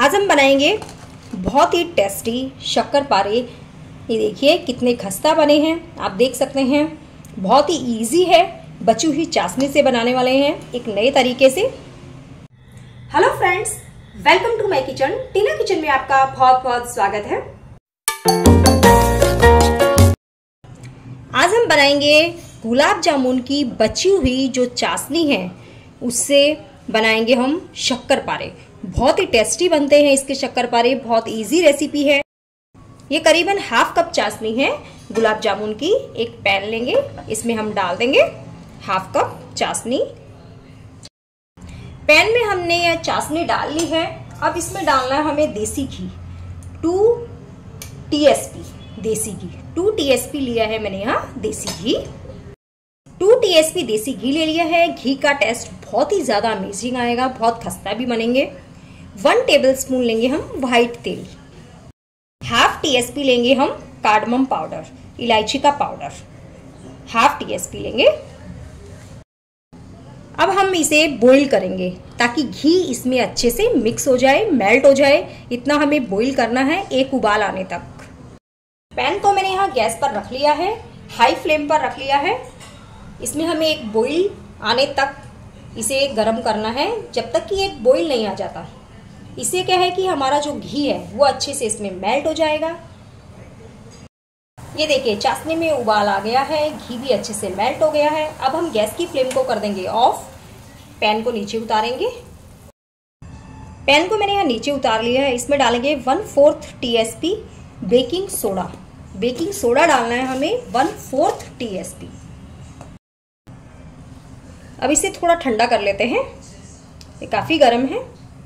आज हम बनाएंगे बहुत ही टेस्टी शक्करपारे। ये देखिए कितने खस्ता बने हैं, आप देख सकते हैं। बहुत ही इजी है, बची हुई चाशनी से बनाने वाले हैं एक नए तरीके से। Hello friends, welcome to my kitchen. Tina kitchen में आपका बहुत बहुत स्वागत है। आज हम बनाएंगे गुलाब जामुन की बची हुई जो चाशनी है उससे बनाएंगे हम शक्करपारे। बहुत ही टेस्टी बनते हैं इसके शक्करपारे, बहुत इजी रेसिपी है। ये करीबन हाफ कप चाशनी है गुलाब जामुन की। एक पैन लेंगे, इसमें हम डाल देंगे हाफ कप चाशनी। पैन में हमने यह चाशनी डाल ली है। अब इसमें डालना है हमें देसी घी, 2 TSP देसी घी। 2 TSP लिया है मैंने यहाँ देसी घी। 2 TSP देसी घी ले लिया है। घी का टेस्ट बहुत ही ज्यादा अमेजिंग आएगा, बहुत खस्ता भी बनेंगे। 1 टेबलस्पून लेंगे हम व्हाइट तेल। हाफ TSP लेंगे हम कार्डमम पाउडर, इलायची का पाउडर, हाफ TSP लेंगे। अब हम इसे बॉईल करेंगे ताकि घी इसमें अच्छे से मिक्स हो जाए, मेल्ट हो जाए। इतना हमें बॉईल करना है, एक उबाल आने तक। पैन को मैंने यहाँ गैस पर रख लिया है, हाई फ्लेम पर रख लिया है। इसमें हमें एक बॉईल आने तक इसे गर्म करना है, जब तक कि एक बॉईल नहीं आ जाता। इससे क्या है कि हमारा जो घी है वो अच्छे से इसमें मेल्ट हो जाएगा। ये देखिए चाशनी में उबाल आ गया है, घी भी अच्छे से मेल्ट हो गया है। अब हम गैस की फ्लेम को कर देंगे ऑफ। पैन को नीचे उतारेंगे। पैन को मैंने यहाँ नीचे उतार लिया है। इसमें डालेंगे 1/4 TSP baking soda. Baking soda डालना है हमें 1/4 TSP। अब इसे थोड़ा ठंडा कर लेते हैं, ये काफी गर्म है।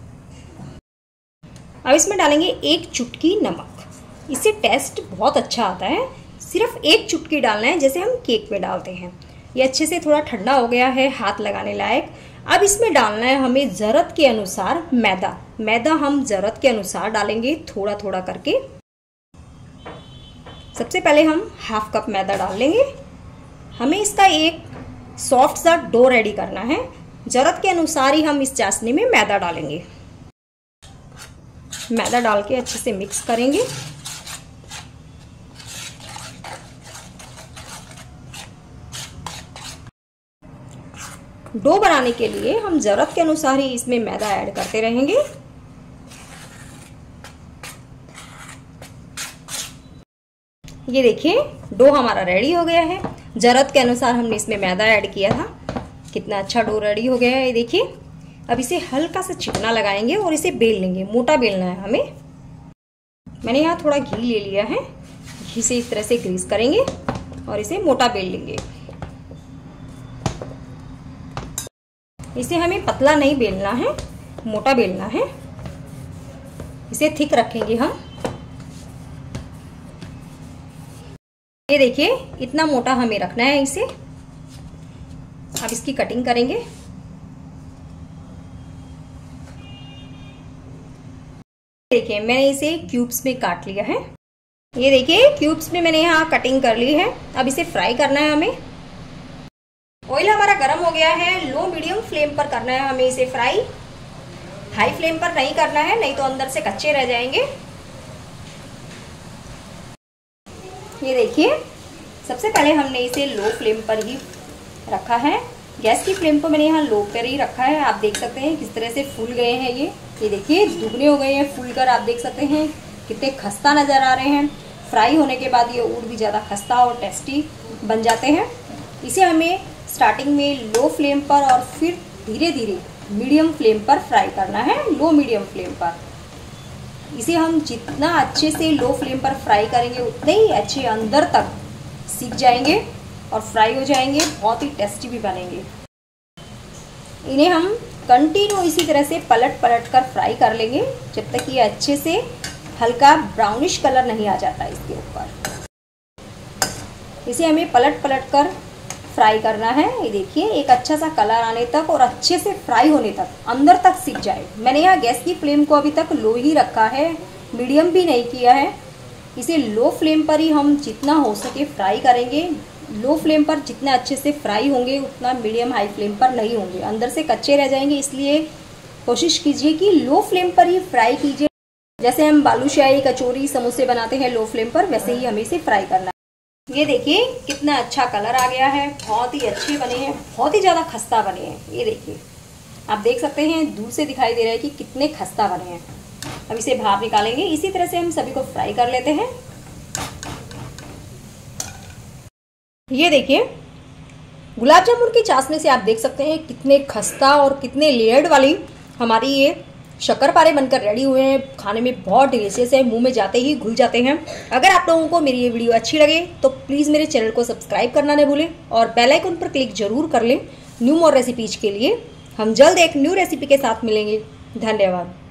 अब इसमें डालेंगे 1 चुटकी नमक। इससे टेस्ट बहुत अच्छा आता है। सिर्फ 1 चुटकी डालना है, जैसे हम केक में डालते हैं। ये अच्छे से थोड़ा ठंडा हो गया है, हाथ लगाने लायक। अब इसमें डालना है हमें ज़रूरत के अनुसार मैदा। मैदा हम ज़रूरत के अनुसार डालेंगे, थोड़ा थोड़ा करके। सबसे पहले हम हाफ कप मैदा डाल लेंगे। हमें इसका एक सॉफ्ट सा डो रेडी करना है। ज़रूरत के अनुसार ही हम इस चाशनी में मैदा डालेंगे। मैदा डाल के अच्छे से मिक्स करेंगे। डो बनाने के लिए हम ज़रूरत के अनुसार ही इसमें मैदा ऐड करते रहेंगे। ये देखिए डो हमारा रेडी हो गया है। ज़रूरत के अनुसार हमने इसमें मैदा ऐड किया था। कितना अच्छा डो रेडी हो गया है, ये देखिए। अब इसे हल्का सा चिकना लगाएंगे और इसे बेल लेंगे। मोटा बेलना है हमें। मैंने यहाँ थोड़ा घी ले लिया है, घी से इस तरह से ग्रीस करेंगे और इसे मोटा बेल लेंगे। इसे हमें पतला नहीं बेलना है, मोटा बेलना है। इसे थिक रखेंगे हम। ये देखिए इतना मोटा हमें रखना है इसे। अब इसकी कटिंग करेंगे। देखिए मैंने इसे क्यूब्स में काट लिया है। ये देखिए क्यूब्स में मैंने यहाँ कटिंग कर ली है। अब इसे फ्राई करना है हमें। ऑयल हमारा गर्म हो गया है, लो मीडियम फ्लेम पर करना है हमें इसे फ्राई। हाई फ्लेम पर नहीं करना है, नहीं तो अंदर से कच्चे रह जाएंगे। ये देखिए सबसे पहले हमने इसे लो फ्लेम पर ही रखा है। गैस की फ्लेम को मैंने यहाँ लो पर ही रखा है। आप देख सकते हैं किस तरह से फूल गए हैं ये देखिए दुगने हो गए हैं फूलकर। आप देख सकते हैं कितने खस्ता नज़र आ रहे हैं। फ्राई होने के बाद ये और भी ज़्यादा खस्ता और टेस्टी बन जाते हैं। इसे हमें स्टार्टिंग में लो फ्लेम पर और फिर धीरे धीरे मीडियम फ्लेम पर फ्राई करना है, लो मीडियम फ्लेम पर। इसे हम जितना अच्छे से लो फ्लेम पर फ्राई करेंगे उतने ही अच्छे अंदर तक सीख जाएंगे और फ्राई हो जाएंगे, बहुत ही टेस्टी भी बनेंगे। इन्हें हम कंटिन्यू इसी तरह से पलट पलट कर फ्राई कर लेंगे जब तक ये अच्छे से हल्का ब्राउनिश कलर नहीं आ जाता इसके ऊपर। इसे हमें पलट पलट कर फ्राई करना है। ये देखिए एक अच्छा सा कलर आने तक और अच्छे से फ्राई होने तक, अंदर तक सीख जाए। मैंने यहाँ गैस की फ्लेम को अभी तक लो ही रखा है, मीडियम भी नहीं किया है। इसे लो फ्लेम पर ही हम जितना हो सके फ्राई करेंगे। लो फ्लेम पर जितना अच्छे से फ्राई होंगे उतना मीडियम हाई फ्लेम पर नहीं होंगे, अंदर से कच्चे रह जाएंगे। इसलिए कोशिश कीजिए कि लो फ्लेम पर ही फ्राई कीजिए। जैसे हम बालूशाही, कचौरी, समोसे बनाते हैं लो फ्लेम पर, वैसे ही हमें इसे फ्राई करना है। ये देखिए कितना अच्छा कलर आ गया है, बहुत ही अच्छे बने हैं, बहुत ही ज़्यादा खस्ता बने हैं। ये देखिए आप देख सकते हैं, दूर से दिखाई दे रहा है कि कितने खस्ता बने हैं। अब इसे बाहर निकालेंगे। इसी तरह से हम सभी को फ्राई कर लेते हैं। ये देखिए गुलाब जामुन की चाशनी से आप देख सकते हैं कितने खस्ता और कितने लेयर्ड वाली हमारी ये शक्करपारे बनकर रेडी हुए हैं। खाने में बहुत डिलीशियस है, मुंह में जाते ही घुल जाते हैं। अगर आप लोगों को मेरी ये वीडियो अच्छी लगे तो प्लीज़ मेरे चैनल को सब्सक्राइब करना न भूलें और बेल आइकन पर क्लिक जरूर कर लें न्यू मोर रेसिपीज के लिए। हम जल्द एक न्यू रेसिपी के साथ मिलेंगे। धन्यवाद।